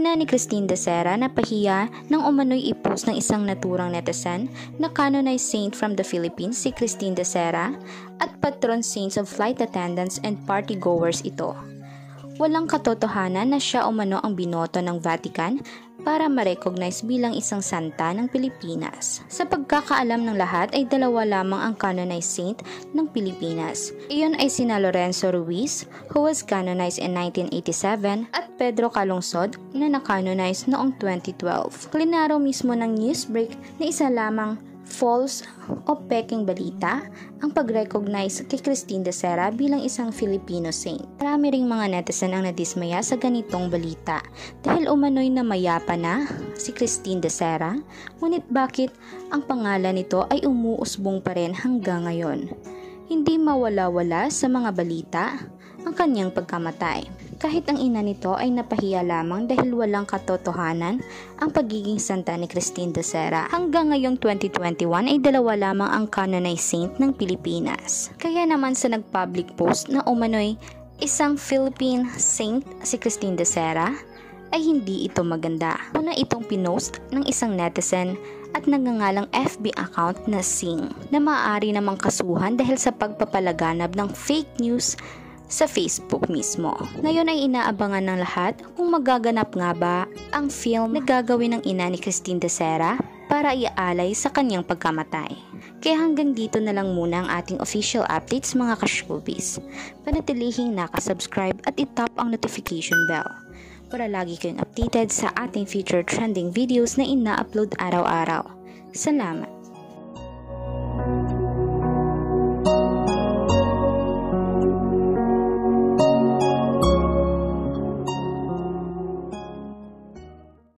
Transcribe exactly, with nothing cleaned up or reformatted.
ina ni Christine de Sera napahiya nang umano'y i-post ng isang naturang netizen na canonized saint from the Philippines si Christine de Sera at patron saints of flight attendants and partygoers ito. Walang katotohanan na siya umano ang binoto ng Vatican para ma-recognize bilang isang santa ng Pilipinas. Sa pagkakaalam ng lahat ay dalawa lamang ang canonized saint ng Pilipinas. Iyon ay sina Lorenzo Ruiz, who was canonized in nineteen eighty-seven, at Pedro Calungsod na na-canonize noong twenty twelve. Klinaro mismo ng Newsbreak na isa lamang false o peking balita ang pag-recognize kay Christine de Sera bilang isang Filipino saint. Marami ring mga netizen ang nadismaya sa ganitong balita dahil umano'y namayapa na si Christine de Sera, ngunit bakit ang pangalan nito ay umuusbong pa rin hanggang ngayon? Hindi mawala-wala sa mga balita ang kanyang pagkamatay. Kahit ang ina nito ay napahiya lamang dahil walang katotohanan ang pagiging santa ni Christine de Sera. Hanggang ngayong twenty twenty-one ay dalawa lamang ang canonized saint ng Pilipinas. Kaya naman sa nag-public post na umano'y isang Philippine saint si Christine de Sera, ay hindi ito maganda. Una itong pinost ng isang netizen at nagngangalang F B account na Sing na maaari namang kasuhan dahil sa pagpapalaganap ng fake news sa Facebook mismo. Ngayon ay inaabangan ng lahat kung magaganap nga ba ang film na gagawin ng ina ni Christine de Sera para iaalay sa kanyang pagkamatay. Kaya hanggang dito na lang muna ang ating official updates mga ka-showbiz. Panatilihing nakasubscribe at itap ang notification bell para lagi kayong updated sa ating future trending videos na ina-upload araw-araw. Salamat!